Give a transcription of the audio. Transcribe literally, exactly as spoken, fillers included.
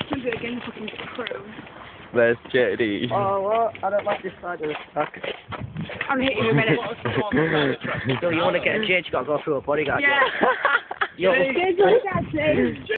Can do it again, fucking crew. Where's J D? Oh, what? I don't like this side of the track. I'm hitting you in a minute. So you want to get a judge, you got to go through a bodyguard. Yeah. Yo, Judge, what is that, please?